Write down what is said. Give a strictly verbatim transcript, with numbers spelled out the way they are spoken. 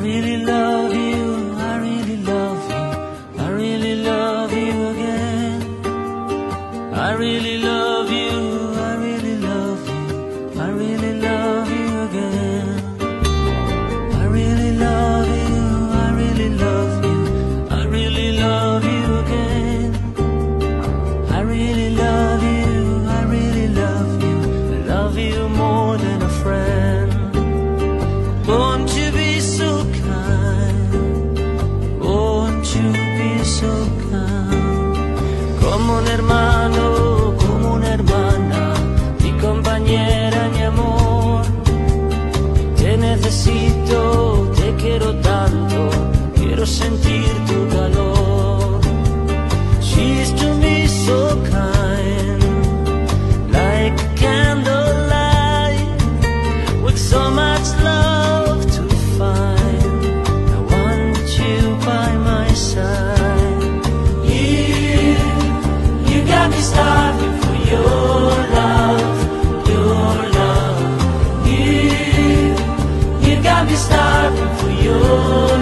really love you, I really love you, I really love you again. I really love you, I really love you, I really love you again. I really love you, I really love you, I really love you again. I really love you, I really love you, I love you more than a friend. Won't you be so kind? Won't you be so kind? Como un hermano, como una hermana, mi compañera, mi amor. Te necesito, te quiero tanto, quiero sentir tu calor. She's to me so kind, like a candlelight, with so much love to find. I want you by my side. You, you got me starving for your love, your love. You, you got me starving for your